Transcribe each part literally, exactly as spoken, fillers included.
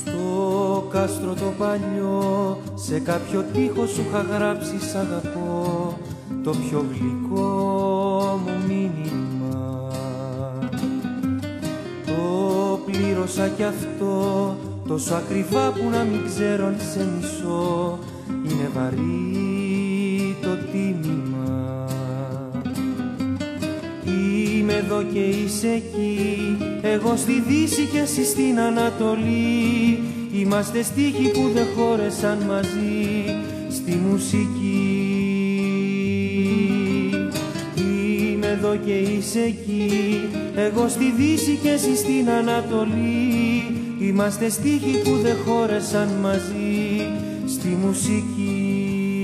Στο κάστρο το παλιό, σε κάποιο τοίχο σου είχα γράψει σ' αγαπώ, το πιο γλυκό μου μήνυμα. Το πλήρωσα κι αυτό, τόσο ακριβά που να μην ξέρω αν σε μισώ, είναι βαρύ το τίμημα. Είμαι εδώ και είσαι εκεί, εγώ στη Δύση και εσύ στην Ανατολή. Είμαστε στίχοι που δεν χώρεσαν μαζί στη μουσική. Είμαι εδώ και είσαι εκεί, εγώ στη Δύση και εσύ στην Ανατολή. Είμαστε στίχοι που δεν χώρεσαν μαζί στη μουσική.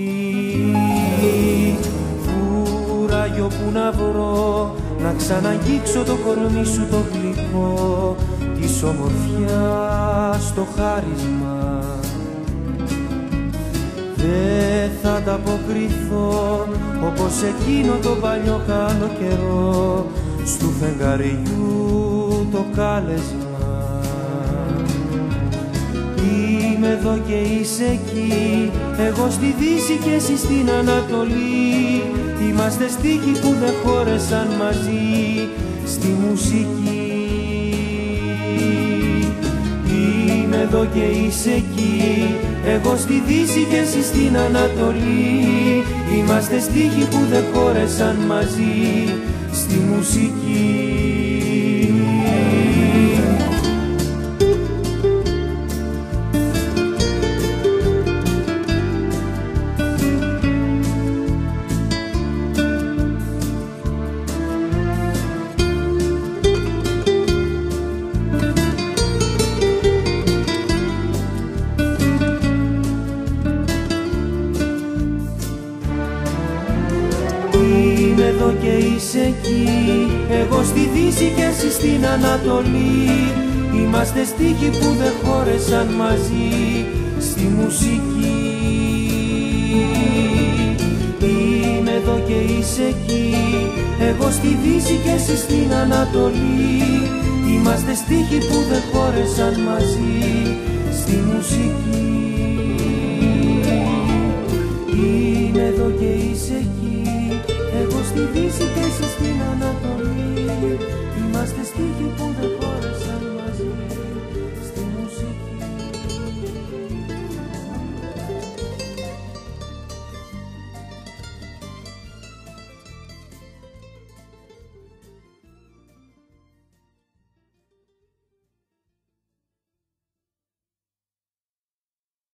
Φουράγιο που να βρω, να ξαναγγίξω το κορμί σου το γλυκό, της ομορφιάς το χάρισμα. Δεν θα ανταποκριθώ όπως εκείνο το παλιό καλό καιρό, στου φεγγαριού το κάλεσμα. Είμαι εδώ και είσαι εκεί, εγώ στη Δύση και εσύ στην Ανατολή. Είμαστε στίχοι που δεν χώρεσαν μαζί στη μουσική. Είμαι εδώ και είσαι εκεί, εγώ στη Δύση και εσύ στην Ανατολή. Είμαστε στίχοι που δεν χώρεσαν μαζί στη μουσική. Είμαι εδώ και είσαι εκεί, εγώ στη Δύση και εσύ στην Ανατολή. Είμαστε στίχοι που δεν χώρεσαν μαζί στη μουσική. Είμαι εδώ και είσαι εκεί, εγώ στη Δύση και εσύ στην Ανατολή. Είμαστε στίχοι που δεν χώρεσαν μαζί στη μουσική. Είμαι εδώ και είσαι εκεί, εγώ στη Δύση και εσύ στην Ανατολή. Είμαστε στίχοι που δεν χώρεσαν.